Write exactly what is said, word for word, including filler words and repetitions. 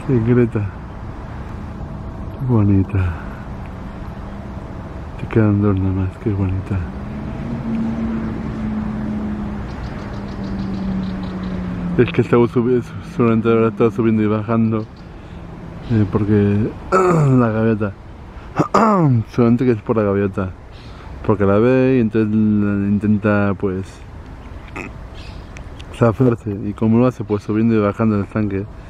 Secreta. Bonita. Te quedan dos nada más, qué bonita. Es que estaba subiendo, seguramente ahora estaba subiendo y bajando. Eh, porque la gaviota. Seguramente que es por la gaviota. Porque la ve y entonces intenta pues zafarse. Y como lo hace pues subiendo y bajando el estanque.